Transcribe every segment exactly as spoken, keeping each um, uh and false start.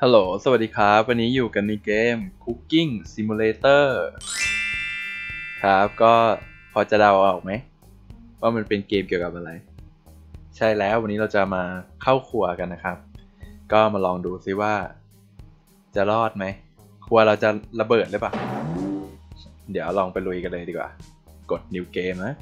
ฮัลโหลสวัสดีครับวันนี้อยู่กันในเกม Cooking Simulator ครับก็พอจะเดาออกไหมว่ามันเป็นเกมเกี่ยวกับอะไรใช่แล้ววันนี้เราจะมาเข้าครัวกันนะครับก็มาลองดูซิว่าจะรอดไหมครัวเราจะระเบิดหรือเปล่าเดี๋ยวลองไปลุยกันเลยดีกว่ากด New Game นะ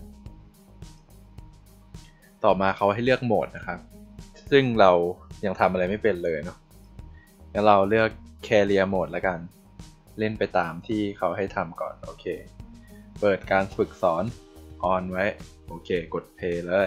ต่อมาเขาให้เลือกโหมดนะครับซึ่งเรายังทำอะไรไม่เป็นเลยเนาะงั้นเราเลือก Career Mode แล้วกันเล่นไปตามที่เขาให้ทำก่อนโอเคเปิดการฝึกสอน on ไว้โอเคกด Play เลย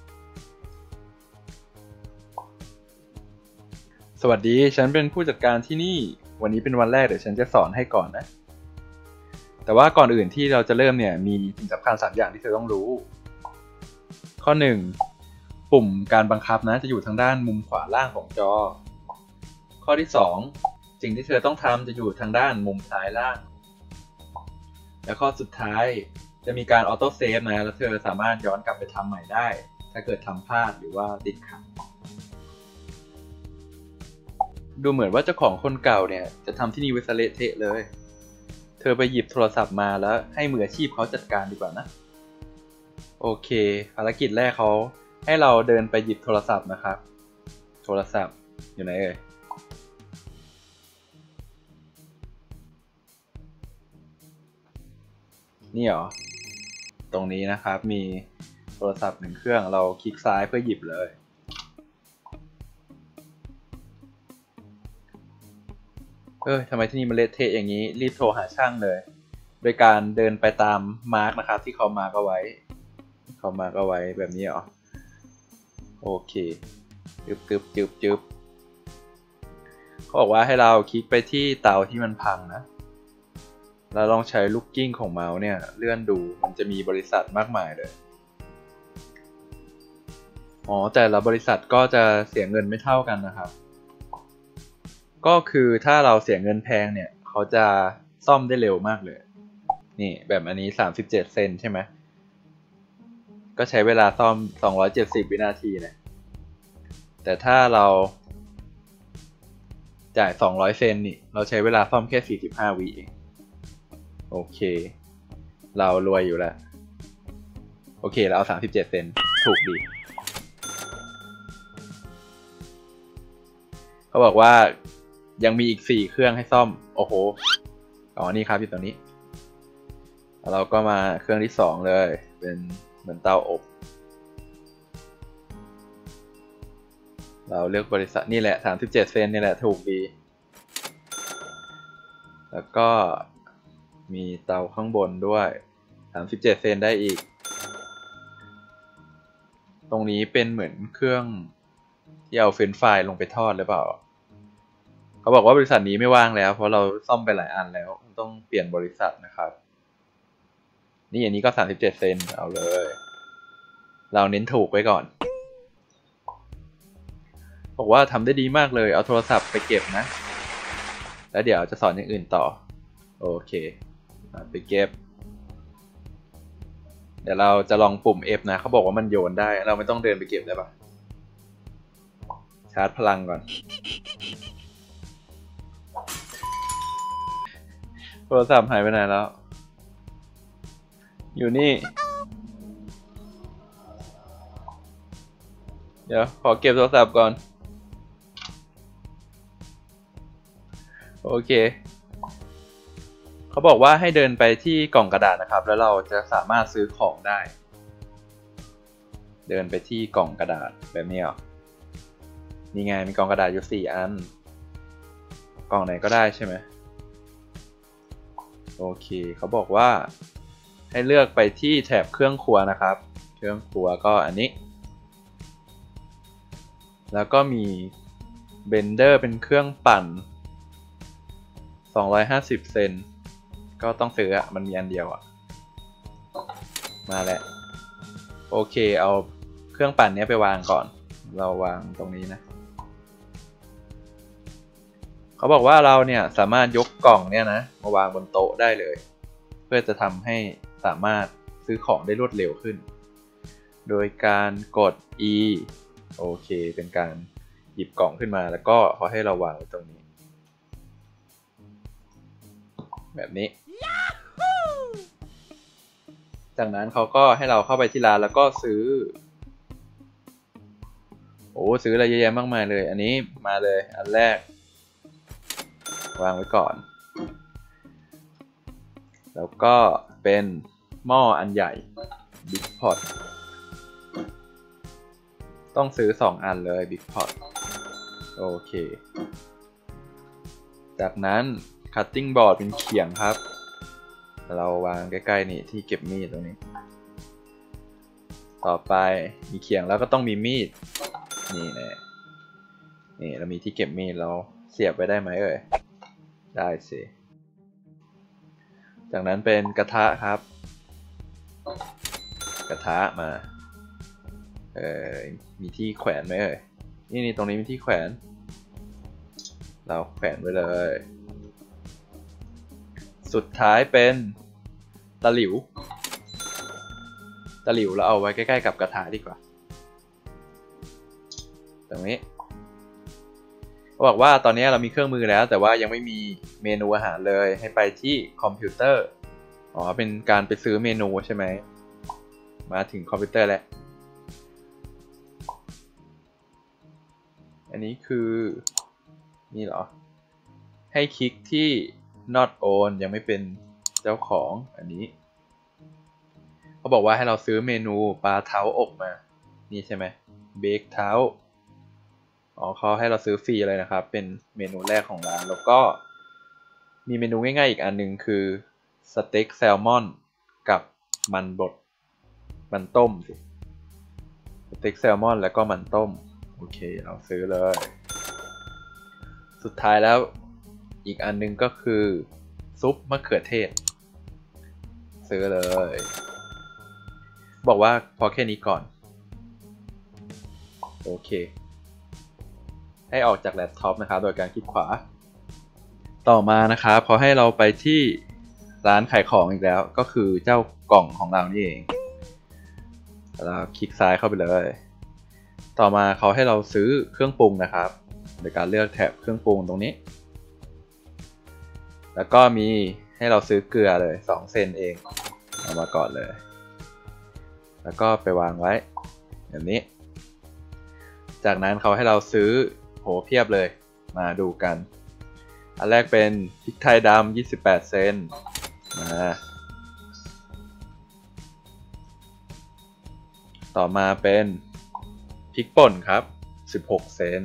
สวัสดีฉันเป็นผู้จัดการที่นี่วันนี้เป็นวันแรกเดี๋ยวฉันจะสอนให้ก่อนนะแต่ว่าก่อนอื่นที่เราจะเริ่มเนี่ยมีสิ่งสำคัญสามอย่างที่เธอต้องรู้ข้อหนึ่งปุ่มการบังคับนะจะอยู่ทางด้านมุมขวาล่างของจอข้อที่สองสิ่งที่เธอต้องทำจะอยู่ทางด้านมุมซ้ายล่างและข้อสุดท้ายจะมีการออโต้เซฟนะแล้วเธอสามารถย้อนกลับไปทำใหม่ได้ถ้าเกิดทำพลาดหรือว่าติดขัดดูเหมือนว่าเจ้าของคนเก่าเนี่ยจะทำที่นี่ไว้ซะเละเทะเลยเธอไปหยิบโทรศัพท์มาแล้วให้มืออาชีพเขาจัดการดีกว่านะโอเคภารกิจแรกเขาให้เราเดินไปหยิบโทรศัพท์นะครับโทรศัพท์อยู่ไหนเอ่ยนี่เหรอตรงนี้นะครับมีโทรศัพท์หนึ่งเครื่องเราคลิกซ้ายเพื่อหยิบเลยเออทำไมที่นี่มันเละเทะอย่างนี้รีบโทรหาช่างเลยโดยการเดินไปตามมาร์กนะครับที่เขามาร์กเอาไว้เขามาร์กเอาไว้แบบนี้เหรอโอเคจึบจึบจึบจึบเขาบอกว่าให้เราคลิกไปที่เตาที่มันพังนะแล้วลองใช้ลูกกิ้งของเมาส์เนี่ยเลื่อนดูมันจะมีบริษัทมากมายเลยอ๋อแต่ละบริษัทก็จะเสียเงินไม่เท่ากันนะครับก็คือถ้าเราเสียเงินแพงเนี่ยเขาจะซ่อมได้เร็วมากเลยนี่แบบอันนี้สามสิบเจ็ดเซนใช่ไหมก็ใช้เวลาซ่อมสองร้อยเจ็ดสิบวินาทีนะแต่ถ้าเราจ่ายสองร้อยเซนนี่เราใช้เวลาซ่อมแค่สี่สิบห้าวิเองโอเคเรารวยอยู่แล้วโอเคเราเอาสามสิบเจ็ดเซนถูกดีเขาบอกว่ายังมีอีกสี่เครื่องให้ซ่อมโอ้โหอ๋อนี่ครับอยู่ตรงนี้เราก็มาเครื่องที่สองเลยเป็นเหมือนเตาอบเราเลือกบริษัทนี่แหละสามสิบเจ็ดเซนนี่แหละถูกดีแล้วก็มีเตาข้างบนด้วยสามสิบเจ็ดเซนได้อีกตรงนี้เป็นเหมือนเครื่องที่เอาเฟรนช์ฟรายลงไปทอดหรือเปล่าเขาบอกว่าบริษัทนี้ไม่ว่างแล้วเพราะเราซ่อมไปหลายอันแล้วต้องเปลี่ยนบริษัทนะครับนี่อันนี้ก็สามสิบเจ็ดเซนเอาเลยเราเน้นถูกไว้ก่อนบอกว่าทำได้ดีมากเลยเอาโทรศัพท์ไปเก็บนะแล้วเดี๋ยวจะสอนอย่างอื่นต่อโอเคไปเก็บเดี๋ยวเราจะลองปุ่ม F นะเขาบอกว่ามันโยนได้เราไม่ต้องเดินไปเก็บได้ปะชาร์จพลังก่อนโทรศัพท์หายไปไหนแล้วอยู่นี่เดี๋ยวขอเก็บโทรศัพท์ก่อนโอเคเขาบอกว่าให้เดินไปที่กล่องกระดาษนะครับแล้วเราจะสามารถซื้อของได้เดินไปที่กล่องกระดาษแบบนี้เหรอนี่ไงมีกล่องกระดาษอยู่สี่อันกล่องไหนก็ได้ใช่ไหมโอเคเขาบอกว่าให้เลือกไปที่แถบเครื่องครัวนะครับเครื่องครัวก็อันนี้แล้วก็มีเบนเดอร์เป็นเครื่องปั่นสองร้อยห้าสิบเซนก็ต้องซื้ออะมันมีอันเดียวอะมาแล้วโอเคเอาเครื่องปั่นนี้ไปวางก่อนเราวางตรงนี้นะเขาบอกว่าเราเนี่ยสามารถยกกล่องเนี่ยนะมาวางบนโต๊ะได้เลยเพื่อจะทำให้สามารถซื้อของได้รวดเร็วขึ้นโดยการกด E โอเคเป็นการหยิบกล่องขึ้นมาแล้วก็เขาให้เราวางไว้ตรงนี้แบบนี้ จากนั้นเขาก็ให้เราเข้าไปที่ร้านแล้วก็ซื้อโอ้ซื้ออะไรเยอะแยะมากมายเลยอันนี้มาเลยอันแรกวางไว้ก่อนแล้วก็เป็นหม้ออันใหญ่ Big Pot ต้องซื้อสองอันเลย Big Pot โอเคจากนั้น Cutting Board เป็นเขียงครับเราวางใกล้ๆนี่ที่เก็บมีดตรงนี้ต่อไปมีเขียงแล้วก็ต้องมีมีดนี่แน่นี่เรามีที่เก็บมีดเราเสียบไปได้ไหมเอ่ยได้สิจากนั้นเป็นกระทะครับกระทะมาเออมีที่แขวนไหมเอ่ยนี่นี่ตรงนี้มีที่แขวนเราแขวนไว้เลยสุดท้ายเป็นตะหลิวตะหลิวเราเอาไว้ใกล้ๆกับกระทะดีกว่าตรงนี้เขาบอกว่าตอนนี้เรามีเครื่องมือแล้วแต่ว่ายังไม่มีเมนูอาหารเลยให้ไปที่คอมพิวเตอร์อ๋อเป็นการไปซื้อเมนูใช่ไหมมาถึงคอมพิวเตอร์แล้วอันนี้คือนี่เหรอให้คลิกที่ not own ยังไม่เป็นเจ้าของอันนี้เขาบอกว่าให้เราซื้อเมนูปลาเท้าอบมานี่ใช่ไหมเบคเท้าอ๋อเขาให้เราซื้อฟรีเลยนะครับเป็นเมนูแรกของร้านแล้วก็มีเมนูง่ายๆอีกอันนึงคือสเต็กแซลมอนกับมันบดมันต้มสิสเต็กแซลมอนแล้วก็มันต้มโอเคเราซื้อเลยสุดท้ายแล้วอีกอันนึงก็คือซุปมะเขือเทศซื้อเลยบอกว่าพอแค่นี้ก่อนโอเคให้ออกจากแล็ปท็อปนะครับโดยการคลิกขวาต่อมานะครับเขาให้เราไปที่ร้านขายของอีกแล้วก็คือเจ้ากล่องของเรานี่เองเราคลิกซ้ายเข้าไปเลยต่อมาเขาให้เราซื้อเครื่องปรุงนะครับโดยการเลือกแถบเครื่องปรุงตรงนี้แล้วก็มีให้เราซื้อเกลือเลยสองเซนเองเอามาก่อนเลยแล้วก็ไปวางไว้แบบนี้จากนั้นเขาให้เราซื้อโหเพียบเลยมาดูกันอันแรกเป็นพริกไทยดำยี่สิบแปดเซนมาต่อมาเป็นพริกป่นครับสิบหกเซน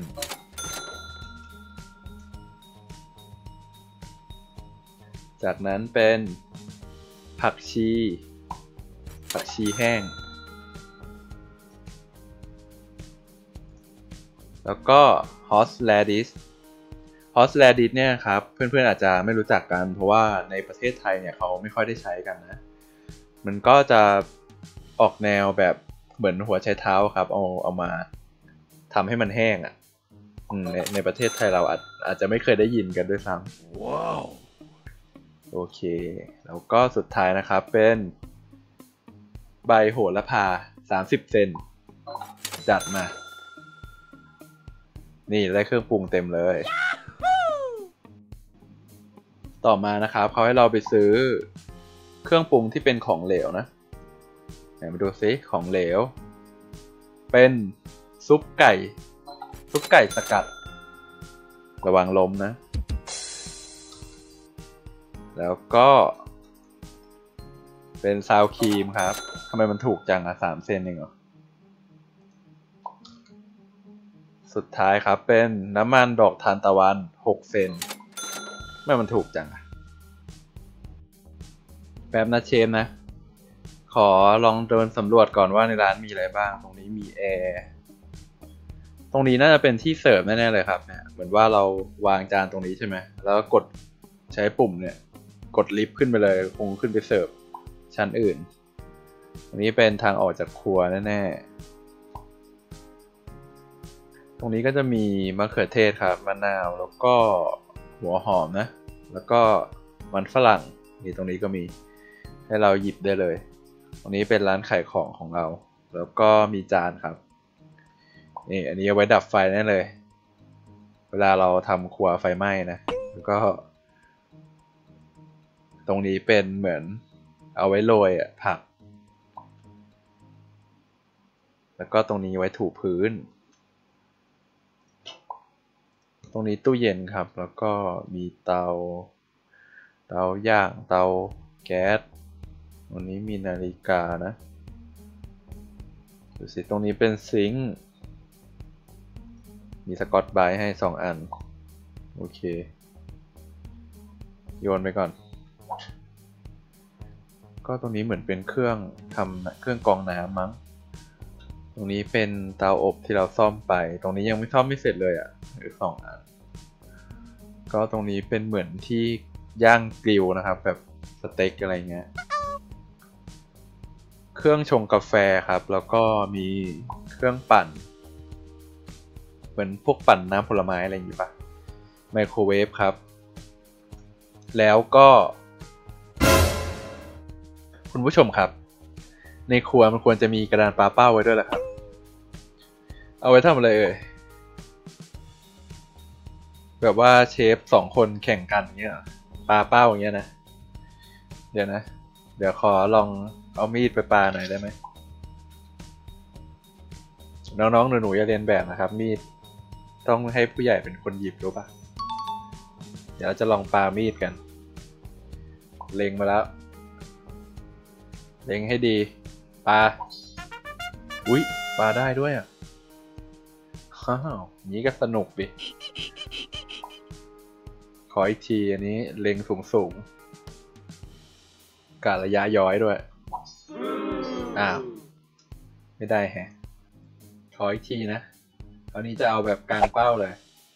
จากนั้นเป็นผักชีผักชีแห้งแล้วก็ horseradish horseradish เนี่ยครับเพื่อนๆอาจจะไม่รู้จักกันเพราะว่าในประเทศไทยเนี่ยเขาไม่ค่อยได้ใช้กันนะมันก็จะออกแนวแบบเหมือนหัวไชเท้าครับเอาเอามาทำให้มันแห้งอ่ะในในประเทศไทยเราอาจอาจจะไม่เคยได้ยินกันด้วยซ้ำว้าวโอเคแล้วก็สุดท้ายนะครับเป็นใบโหระพาสามสิบเซนจัดมานี่ได้เครื่องปรุงเต็มเลยต่อมานะครับเขาให้เราไปซื้อเครื่องปรุงที่เป็นของเหลวนะไหนมาดูซิของเหลวเป็นซุปไก่ซุปไก่สกัดระวังล้มนะแล้วก็เป็นซาวครีมครับทำไมมันถูกจังอะสามเซนเองเหรอสุดท้ายครับเป็นน้ำมันดอกทานตะวันหกเซนไม่มันถูกจังอะแบบนะเชฟนะขอลองเดินสำรวจก่อนว่าในร้านมีอะไรบ้างตรงนี้มีแอร์ตรงนี้น่าจะเป็นที่เสิร์ฟแน่ๆเลยครับเนี่ยเหมือนว่าเราวางจานตรงนี้ใช่ไหมแล้วกดใช้ปุ่มเนี่ยกดลิฟต์ขึ้นไปเลยคงขึ้นไปเสิร์ฟชั้นอื่นตรงนี้เป็นทางออกจากครัวแน่ๆตรงนี้ก็จะมีมะเขือเทศครับมะนาวแล้วก็หัวหอมนะแล้วก็มันฝรั่งนี่ตรงนี้ก็มีให้เราหยิบได้เลยตรงนี้เป็นร้านขายของของเราแล้วก็มีจานครับนี่อันนี้เอาไว้ดับไฟแน่เลยเวลาเราทำครัวไฟไหม้นะแล้วก็ตรงนี้เป็นเหมือนเอาไว้โรยอ่ะผักแล้วก็ตรงนี้ไว้ถูพื้นตรงนี้ตู้เย็นครับแล้วก็มีเตาเตาย่างเตาแก๊สตรงนี้มีนาฬิกานะดูสิตรงนี้เป็นซิงค์มีสกอตไบรท์ให้สองอันโอเคโยนไปก่อนก็ตรงนี้เหมือนเป็นเครื่องทำเครื่องกรองน้ำมั้งตรงนี้เป็นเตาอบที่เราซ่อมไปตรงนี้ยังไม่ซ่อมไม่เสร็จเลยอ่ะหรือสองอันก็ตรงนี้เป็นเหมือนที่ย่างกริลนะครับแบบสเต็กอะไรเงี้ยเครื่องชงกาแฟครับแล้วก็มีเครื่องปั่นเหมือนพวกปั่นน้ำผลไม้อะไรอย่างงี้ปะไมโครเวฟครับแล้วก็คุณผู้ชมครับในครัวมันควรจะมีกระดานปลาเป้าไว้ด้วยแหละครับเอาไว้ทำอะไรเอ่ยแบบว่าเชฟสองคนแข่งกันเงี้ยปลาเป้าอย่างเงี้ยนะเดี๋ยวนะเดี๋ยวขอลองเอามีดไปปาหน่อยได้ไหมน้องๆหนูๆอย่าเรียนแบบนะครับมีดต้องให้ผู้ใหญ่เป็นคนหยิบรู้ปะเดี๋ยวเราจะลองปามีดกันเล็งมาแล้วเล็งให้ดีปาอุ๊ยปาได้ด้วยอ่ะฮ้าวนี้ก็สนุกดิขออีกทีอันนี้เล็งสูงสูงกะระยะย้อยด้วยอ้าวไม่ได้แฮะขออีกทีนะคราวนี้จะเอาแบบกลางเป้าเลย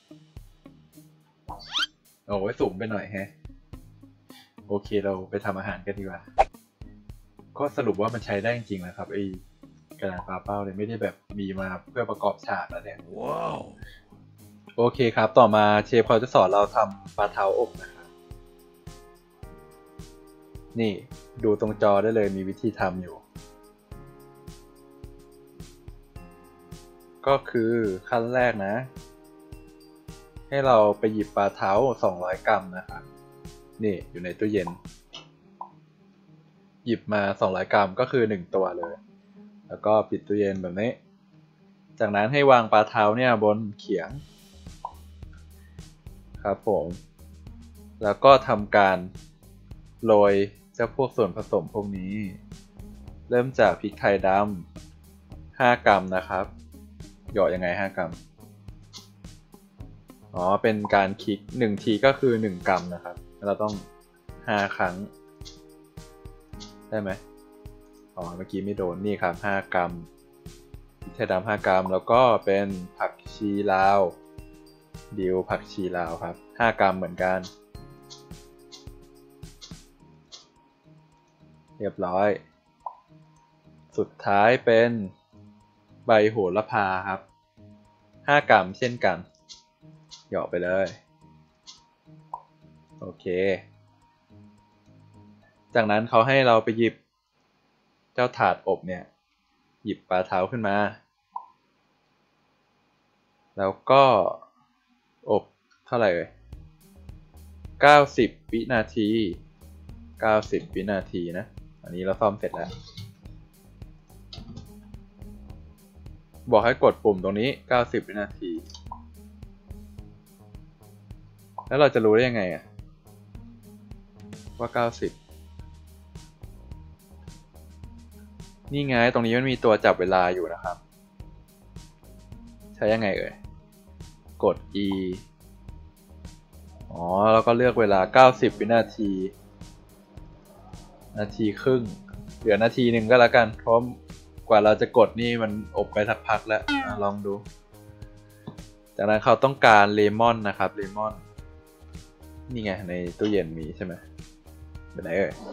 โอ้ยสูงไปหน่อยแฮะโอเคเราไปทำอาหารกันดีกว่าก็สรุปว่ามันใช้ได้จริงๆนะครับไอ้กระดาษปลาเป้าเลยไม่ได้แบบมีมาเพื่อประกอบฉากแล้วเนี่ยว้าวโอเคครับต่อมาเชฟเขาจะสอนเราทำปลาเท้าอบนะครับนี่ดูตรงจอได้เลยมีวิธีทำอยู่ก็คือขั้นแรกนะให้เราไปหยิบปลาเท้าสองร้อยกรัมนะครับนี่อยู่ในตู้เย็นหยิบมาสองร้อยกรัมก็คือหนึ่งตัวเลยแล้วก็ปิดตู้เย็นแบบนี้จากนั้นให้วางปลาเท้าเนี่ยบนเขียงครับผมแล้วก็ทำการโรยเจ้าพวกส่วนผสมพวกนี้เริ่มจากพริกไทยดำห้ากรัมนะครับหยอดยังไงห้ากรัมอ๋อเป็นการคลิกหนึ่งทีก็คือหนึ่งกรัมนะครับเราต้องห้าครั้งได้ไหมอ๋อเมื่อกี้ไม่โดนนี่ครับห้ากรัมพริกไทยดำห้ากรัมแล้วก็เป็นผักชีลาวดิวผักชีลาวครับห้ากรัมเหมือนกันเรียบร้อยสุดท้ายเป็นใบโหระพาครับห้ากรัมเช่นกันหยอกไปเลยโอเคจากนั้นเขาให้เราไปหยิบเจ้าถาดอบเนี่ยหยิบปลาเท้าขึ้นมาแล้วก็อบเท่าไหร่เอ่ยเก้าสิบวินาทีเก้าสิบวินาทีนะอันนี้เราซ่อมเสร็จแล้วบอกให้กดปุ่มตรงนี้เก้าสิบวินาทีแล้วเราจะรู้ได้ยังไงอะว่าเก้าสิบนี่ไงตรงนี้มันมีตัวจับเวลาอยู่นะครับใช้ยังไงเอ่ยกด E อ๋อแล้วก็เลือกเวลาเก้าสิบวินาทีนาทีครึ่งเหลือนาทีหนึ่งก็แล้วกันเพราะกว่าเราจะกดนี่มันอบไปสักพักแล้วลองดูจากนั้นเขาต้องการเลมอนนะครับเลมอนนี่ไงในตู้เย็นมีใช่ไหมเป็นไหนเอ่ย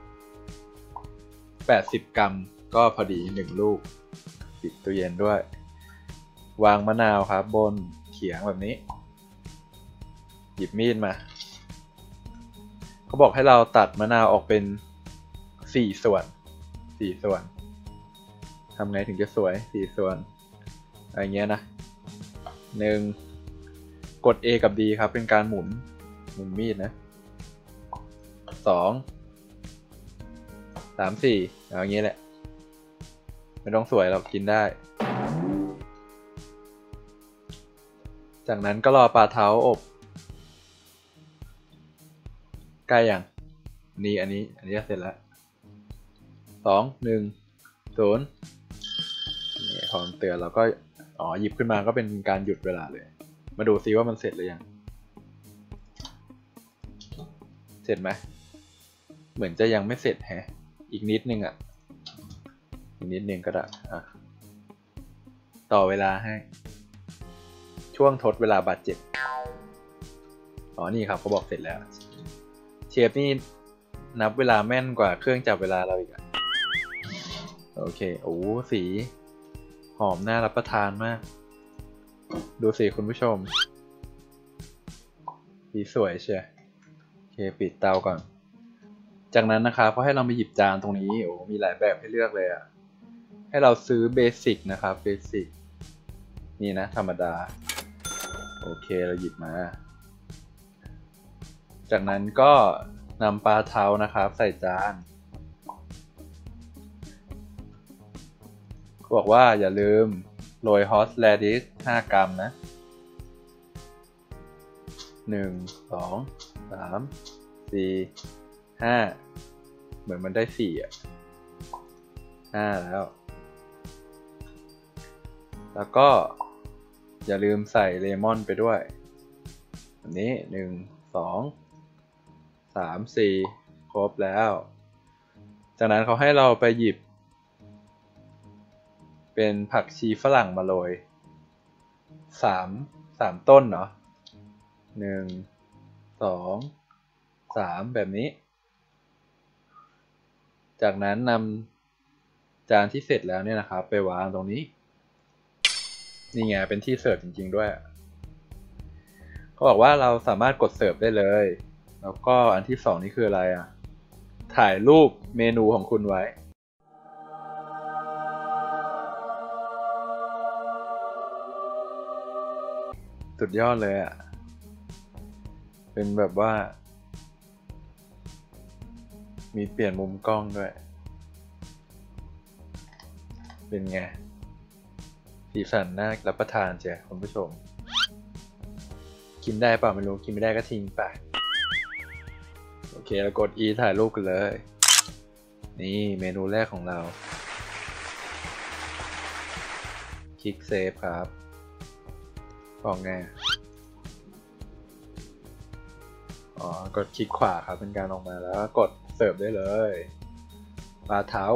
แปดสิบกรัมก็พอดีหนึ่งลูกปิดตู้เย็นด้วยวางมะนาวครับบนเขียงแบบนี้หยิบมีดมาเขาบอกให้เราตัดมะนาวออกเป็นสี่ส่วนสี่ส่วนทำไงถึงจะสวยสี่ส่วนอะไรเงี้ยนะหนึ่งกด A กับ D ครับเป็นการหมุนหมุนมีดนะสองสามสี่เอาอย่างนี้แหละไม่ต้องสวยเรากินได้จากนั้นก็รอปลาเท้าอบใกล้อย่างนี่อันนี้อันนี้เสร็จแล้วสองหนึ่งศูนย์นี่พอมันเตือนเราก็อ๋อหยิบขึ้นมาก็เป็นการหยุดเวลาเลยมาดูซิว่ามันเสร็จหรือยังเสร็จไหมเหมือนจะยังไม่เสร็จแฮะอีกนิดนึงอ่ะอีกนิดนึงก็ได้อ่ะต่อเวลาให้ช่วงทดเวลาบาดเจ็บอ๋อนี่ครับเขาบอกเสร็จแล้วเชฟนี่นับเวลาแม่นกว่าเครื่องจับเวลาเราอีกอ่ะโอเคโอ้สีหอมน่ารับประทานมากดูสิคุณผู้ชมสีสวยเชียวโอเคปิดเตาก่อนจากนั้นนะครับเขาให้เรามาหยิบจานตรงนี้โอ้มีหลายแบบให้เลือกเลยอ่ะให้เราซื้อเบสิกนะครับเบสิกนี่นะธรรมดาโอเคเราหยิบมาจากนั้นก็นำปลาเท้านะครับใส่จานบอกว่าอย่าลืมโรยฮอสแลดิสห้ากรัมนะหนึ่ง สอง สาม สี่ ห้าเหมือนมันได้สี่อ่ะห้าแล้วแล้วก็อย่าลืมใส่เลมอนไปด้วยแบบนี้หนึ่ง สอง สาม สี่ครบแล้วจากนั้นเขาให้เราไปหยิบเป็นผักชีฝรั่งมาโรยสาม สามต้นเนาะหนึ่ง สอง สามแบบนี้จากนั้นนำจานที่เสร็จแล้วเนี่ยนะครับไปวางตรงนี้นี่ไงเป็นที่เสิร์ฟจริงๆด้วยเขาบอกว่าเราสามารถกดเสิร์ฟได้เลยแล้วก็อันที่สองนี่คืออะไรอ่ะถ่ายรูปเมนูของคุณไว้สุดยอดเลยอ่ะเป็นแบบว่ามีเปลี่ยนมุมกล้องด้วยเป็นไงสีสันน่ารับประทานเจ้ะคุณผู้ชมกินได้เปล่าไม่รู้กินไม่ได้ก็ทิ้งไปโอเคเรากด E ถ่ายรูปกันเลยนี่เมนูแรกของเราคลิกเซฟครับออกไงอ๋อกดคลิกขวาครับเป็นการออกมาแล้วกดเสิร์ฟได้เลยปลาเท้า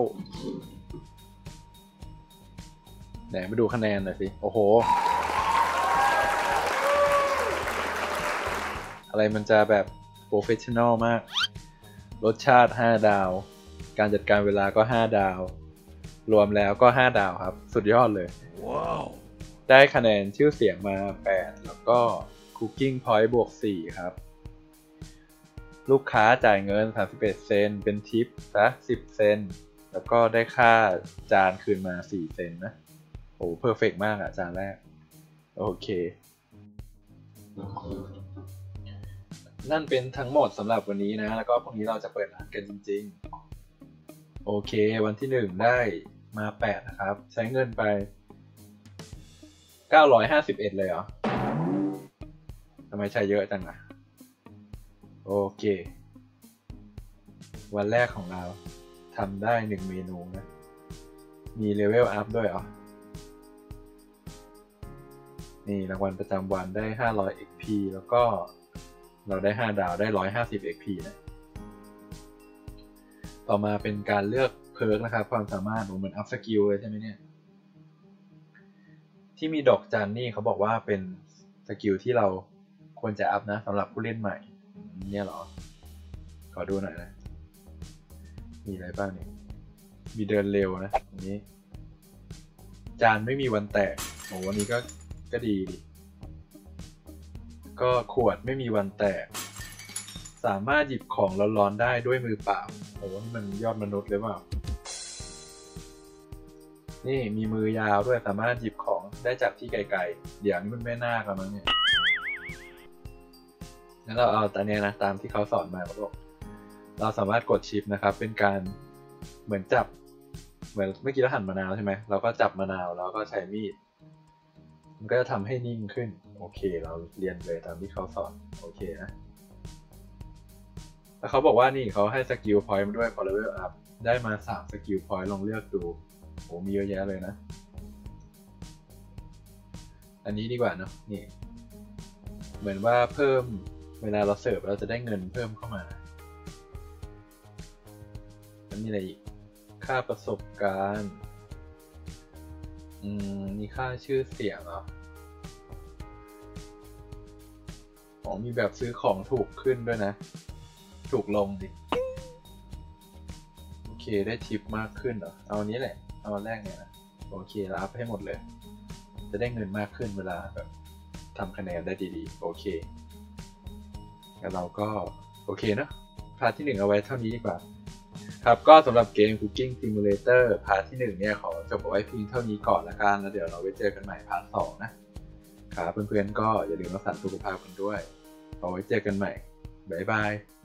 ไหนมาดูคะแนนหน่อยสิโอ้โหอะไรมันจะแบบโปรเฟชชั่นอลมากรสชาติห้าดาวการจัดการเวลาก็ห้าดาวรวมแล้วก็ห้าดาวครับสุดยอดเลยว้าวได้คะแนนชื่อเสียงมาแปดแล้วก็ Cooking Point บวกสี่ครับลูกค้าจ่ายเงินสามสิบเอ็ดเซนต์เป็นทิปซะสิบเซนต์แล้วก็ได้ค่าจานคืนมาสี่เซนต์นะโอ้เพอร์เฟกต์มากอะจานแรกโอเคนั่นเป็นทั้งหมดสำหรับวันนี้นะแล้วก็พรุ่งนี้เราจะเปิดร้านกันจริงๆโอเควันที่หนึ่งได้มาแปดนะครับใช้เงินไปเก้าร้อยห้าสิบเอ็ดเลยเหรอทำไมใช้เยอะจังอะโอเควันแรกของเราทำได้หนึ่งเมนูนะมีเลเวลอัพด้วยเหรอนี่รางวัลประจำวันได้ห้าร้อย เอ็กซ์ พี แล้วก็เราได้ห้าดาวได้หนึ่งร้อยห้าสิบ เอ็กซ์ พี นะต่อมาเป็นการเลือกเพิร์กนะครับความสามารถเหมือนอัพสกิลเลยใช่ไหมเนี่ยที่มีดอกจันนี่เขาบอกว่าเป็นสกิลที่เราควรจะอัพนะสำหรับผู้เล่นใหม่เนี่ยหรอขอดูหน่อยนะมีอะไรบ้างเนี่ยมีเดินเร็วนะอันนี้จานไม่มีวันแตกโอ้วันนี้ก็ก็ดีดิก็ขวดไม่มีวันแตกสามารถหยิบของร้อนๆได้ด้วยมือเปล่าโอ้นี่มันยอดมนุษย์เลยเปล่านี่มีมือยาวด้วยสามารถหยิบของได้จากที่ไกลๆเดี๋ยวนี้มันไม่น่ากันมั้งเนี่ยงั้นเราเอาตอนนี้นะตามที่เขาสอนมาเขาบอกเราสามารถกดชิปนะครับเป็นการเหมือนจับเหมือนเมื่อกี้เราหั่นมะนาวใช่ไหมเราก็จับมะนาวแล้วก็ใช้มีดมันก็จะทำให้นิ่งขึ้นโอเคเราเรียนเลยตามที่เขาสอนโอเคนะแล้วเขาบอกว่านี่เขาให้สกิลพอยต์มาด้วยพอเลเวลอัพได้มาสามสกิลพอยต์ลองเลือกดูโอ้มีเยอะแยะเลยนะอันนี้ดีกว่าเนาะนี่เหมือนว่าเพิ่มเวลาเราเสิร์ฟเราจะได้เงินเพิ่มเข้ามามันมีอะไรอีกค่าประสบการณ์อืมมีค่าชื่อเสียงเหรออ๋อมีแบบซื้อของถูกขึ้นด้วยนะถูกลงดิโอเคได้ทิปมากขึ้นเหรอเอาอันนี้แหละเอาอันแรกเนี่ยนะโอเคเราอัพให้หมดเลยจะได้เงินมากขึ้นเวลาแบบทำคะแนนได้ดีๆโอเคแล้วเราก็โอเคเนอะพาร์ทที่หนึ่งเอาไว้เท่านี้ดีกว่าครับก็สำหรับเกม Cooking Simulator พาร์ทที่หนึ่งเนี่ยขอจบเอาไว้เพียงเท่านี้ก่อนละกันแล้วเดี๋ยวเราไว้เจอกันใหม่พาร์ทสองนะครับเพื่อนๆก็อย่าลืมรักษาสุขภาพกันด้วยเอาไว้เจอกันใหม่บ๊ายบาย